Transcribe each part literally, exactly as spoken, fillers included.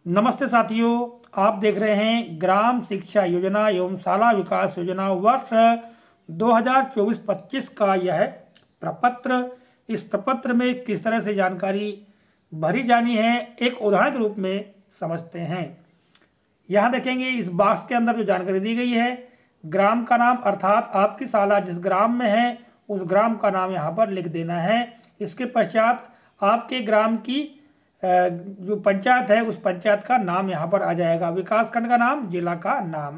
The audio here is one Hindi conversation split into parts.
नमस्ते साथियों, आप देख रहे हैं ग्राम शिक्षा योजना एवं शाला विकास योजना वर्ष दो हज़ार चौबीस पच्चीस का यह प्रपत्र। इस प्रपत्र में किस तरह से जानकारी भरी जानी है एक उदाहरण के रूप में समझते हैं। यहाँ देखेंगे इस बॉक्स के अंदर जो जानकारी दी गई है, ग्राम का नाम अर्थात आपकी शाला जिस ग्राम में है उस ग्राम का नाम यहाँ पर लिख देना है। इसके पश्चात आपके ग्राम की जो पंचायत है उस पंचायत का नाम यहाँ पर आ जाएगा, विकास खंड का नाम, जिला का नाम।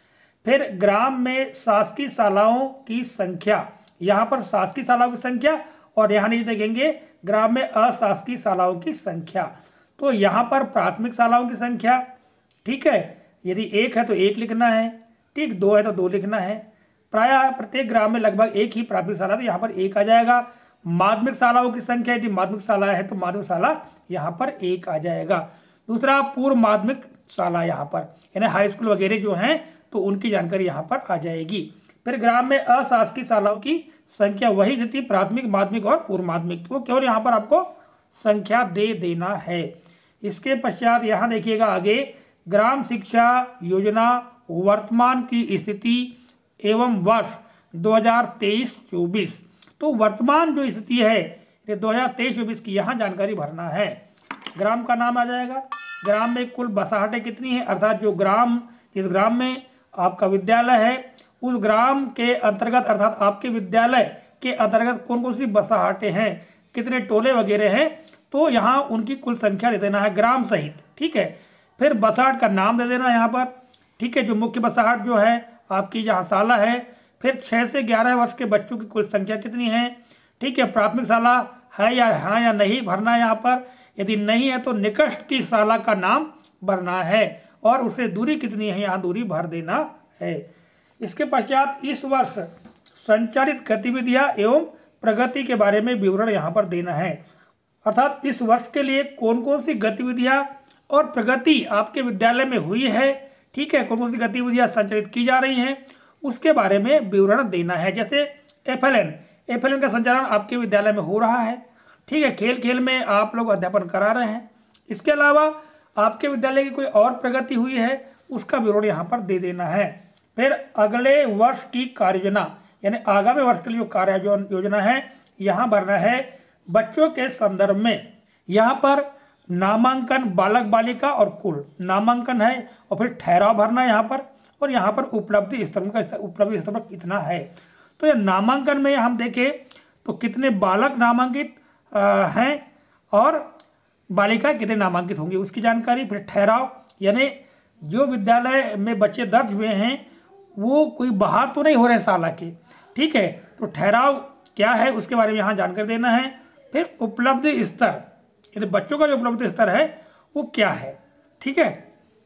फिर ग्राम में शासकीय शालाओं की संख्या, यहाँ पर शासकीय शालाओं की संख्या और यहाँ नीचे देखेंगे ग्राम में अशासकीय शालाओं की संख्या। तो यहाँ पर प्राथमिक शालाओं की संख्या, ठीक है, यदि एक है तो एक लिखना है, ठीक, दो है तो दो लिखना है। प्रायः प्रत्येक ग्राम में लगभग एक ही प्राथमिक शाला, तो यहाँ पर एक आ जाएगा। माध्यमिक शालाओं की संख्या, यदि माध्यमिक शाला है तो माध्यमिक शाला यहाँ पर एक आ जाएगा। दूसरा पूर्व माध्यमिक शाला, यहाँ पर यानी हाई स्कूल वगैरह जो हैं तो उनकी जानकारी यहाँ पर आ जाएगी। फिर ग्राम में अशासकीय शालाओं की संख्या वही थी, प्राथमिक, माध्यमिक और पूर्व माध्यमिक, तो केवल यहाँ पर आपको संख्या दे देना है। इसके पश्चात यहाँ देखिएगा आगे ग्राम शिक्षा योजना वर्तमान की स्थिति एवं वर्ष दो हज़ार तेईस चौबीस। तो वर्तमान जो स्थिति है ये दो हज़ार तेईस चौबीस की यहाँ जानकारी भरना है। ग्राम का नाम आ जाएगा, ग्राम में कुल बसाहटें कितनी है, अर्थात जो ग्राम जिस ग्राम में आपका विद्यालय है उस ग्राम के अंतर्गत अर्थात आपके विद्यालय के अंतर्गत कौन कौन सी बसाहटें हैं, कितने टोले वगैरह हैं, तो यहाँ उनकी कुल संख्या दे देना है ग्राम सहित, ठीक है। फिर बसाहट का नाम दे देना यहाँ पर, ठीक है, जो मुख्य बसाहट जो है आपकी जहाँ शाला है। फिर छः से ग्यारह वर्ष के बच्चों की कुल संख्या कितनी है, ठीक है, प्राथमिक शाला है या हाँ या नहीं भरना है यहाँ पर। यदि नहीं है तो निकट की शाला का नाम भरना है और उससे दूरी कितनी है यहाँ दूरी भर देना है। इसके पश्चात इस वर्ष संचालित गतिविधियाँ एवं प्रगति के बारे में विवरण यहाँ पर देना है, अर्थात इस वर्ष के लिए कौन कौन सी गतिविधियाँ और प्रगति आपके विद्यालय में हुई है, ठीक है, कौन कौन सी गतिविधियाँ संचालित की जा रही हैं उसके बारे में विवरण देना है। जैसे F L N F L N का संचालन आपके विद्यालय में हो रहा है, ठीक है, खेल खेल में आप लोग अध्यापन करा रहे हैं। इसके अलावा आपके विद्यालय की कोई और प्रगति हुई है उसका विवरण यहाँ पर दे देना है। फिर अगले वर्ष की कार्य योजना यानी आगामी वर्ष के लिए जो कार्य योजना है यहाँ भरना है बच्चों के संदर्भ में। यहाँ पर नामांकन बालक बालिका और कुल नामांकन है और फिर ठहराव भरना है यहाँ पर, और यहाँ पर उपलब्धि स्तर का उपलब्धि स्तर पर कितना है। तो ये नामांकन में हम देखें तो कितने बालक नामांकित हैं और बालिका कितने नामांकित होंगे उसकी जानकारी। फिर ठहराव यानी जो विद्यालय में बच्चे दर्ज हुए हैं वो कोई बाहर तो नहीं हो रहे शाला के, ठीक है, तो ठहराव क्या है उसके बारे में यहाँ जानकारी देना है। फिर उपलब्धि स्तर यानी बच्चों का जो उपलब्धि स्तर है वो क्या है, ठीक है,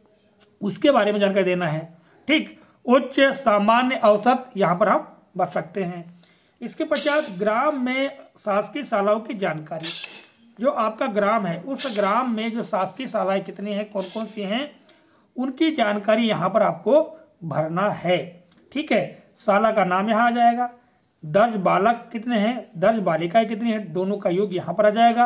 उसके बारे में जानकारी देना है, ठीक। उच्च सामान्य औसत यहाँ पर हम भर सकते हैं। इसके पश्चात ग्राम में शासकीय शालाओं की जानकारी, जो आपका ग्राम है उस ग्राम में जो शासकीय शालाएं कितनी हैं, कौन कौन सी हैं, उनकी जानकारी यहाँ पर आपको भरना है, ठीक है। शाला का नाम यहाँ आ जाएगा, दर्ज बालक कितने हैं, दर्ज बालिकाएं कितनी हैं, दोनों का योग यहाँ पर आ जाएगा।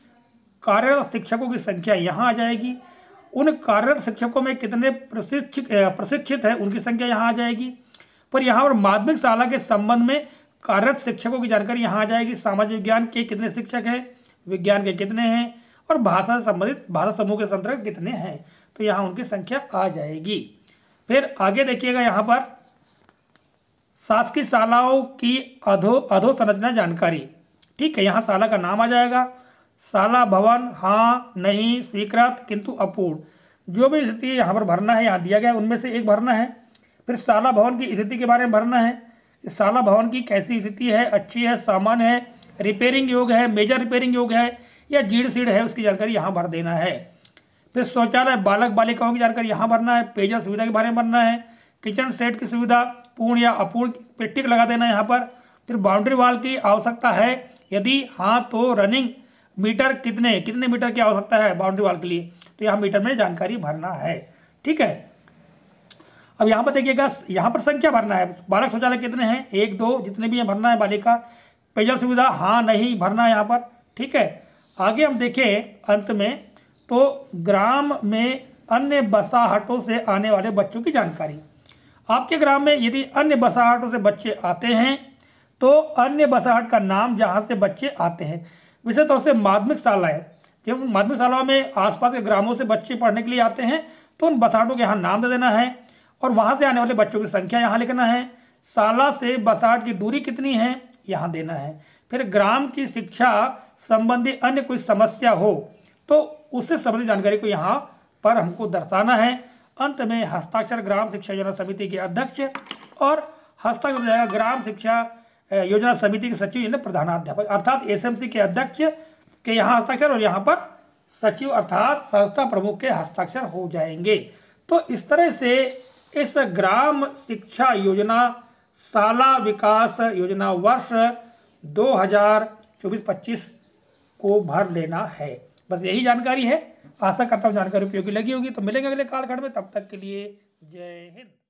कार्यरत शिक्षकों की संख्या यहाँ आ जाएगी, उन कार्यरत शिक्षकों में कितने प्रशिक्षित प्रशिक्षित है उनकी संख्या यहाँ आ जाएगी। पर यहाँ पर माध्यमिक शाला के संबंध में कार्यरत शिक्षकों की जानकारी यहाँ आ जाएगी। सामाजिक विज्ञान के कितने शिक्षक हैं, विज्ञान के कितने हैं और भाषा से संबंधित भाषा समूह के अंतर्गत कितने हैं, तो यहाँ उनकी संख्या आ जाएगी। फिर आगे देखिएगा यहाँ पर शासकीय शालाओं की अधो अधोसंरचना जानकारी, ठीक है, यहाँ शाला का नाम आ जाएगा, शाला भवन हाँ नहीं स्वीकृत किंतु अपूर्ण, जो भी स्थिति यहाँ पर भरना है यहाँ दिया गया उनमें से एक भरना है। फिर शाला भवन की स्थिति के बारे में भरना है, शाला भवन की कैसी स्थिति है, अच्छी है, सामान्य है, रिपेयरिंग योग्य है, मेजर रिपेयरिंग योग्य है या जीर्ण शीर्ण है, उसकी जानकारी यहाँ भर देना है। फिर शौचालय बालक बालिकाओं की जानकारी यहाँ भरना है, पेयजल सुविधा के बारे में भरना है, किचन सेट की सुविधा पूर्ण या अपूर्ण पे टिक लगा देना है यहाँ पर। फिर बाउंड्री वॉल की आवश्यकता है, यदि हाँ तो रनिंग मीटर कितने कितने मीटर की आवश्यकता है बाउंड्री वॉल के लिए, तो यहाँ मीटर में जानकारी भरना है, ठीक है। अब यहाँ पर देखिएगा यहाँ पर संख्या भरना है, बालक शौचालय कितने हैं, एक दो जितने भी हैं भरना है, बालिका पेयजल सुविधा हाँ नहीं भरना है यहाँ पर, ठीक है। आगे हम देखें अंत में तो ग्राम में अन्य बसाहटों से आने वाले बच्चों की जानकारी। आपके ग्राम में यदि अन्य बसाहटों से बच्चे आते हैं तो अन्य बसाहट का नाम जहाँ से बच्चे आते हैं, विशेष तौर से माध्यमिक शालाएँ, जब माध्यमिक शालाओं में आसपास के ग्रामों से बच्चे पढ़ने के लिए आते हैं तो उन बसाहटों के यहाँ नाम दे देना है और वहाँ से आने वाले बच्चों की संख्या यहाँ लिखना है। शाला से बसाहट की दूरी कितनी है यहाँ देना है। फिर ग्राम की शिक्षा संबंधी अन्य कोई समस्या हो तो उससे संबंधित जानकारी को यहाँ पर हमको दर्शाना है। अंत में हस्ताक्षर ग्राम शिक्षा योजना समिति के अध्यक्ष और हस्ताक्षर हो जाएगा ग्राम शिक्षा योजना समिति के सचिव यानी प्रधानाध्यापक, अर्थात एसएमसी के अध्यक्ष के यहाँ हस्ताक्षर और यहाँ पर सचिव अर्थात संस्था प्रमुख के हस्ताक्षर हो जाएंगे। तो इस तरह से इस ग्राम शिक्षा योजना शाला विकास योजना वर्ष दो हज़ार चौबीस पच्चीस को भर लेना है। बस यही जानकारी है। आशा करता हूँ जानकारी उपयोगी लगी होगी। तो मिलेंगे अगले कालखंड में, तब तक के लिए जय हिंद।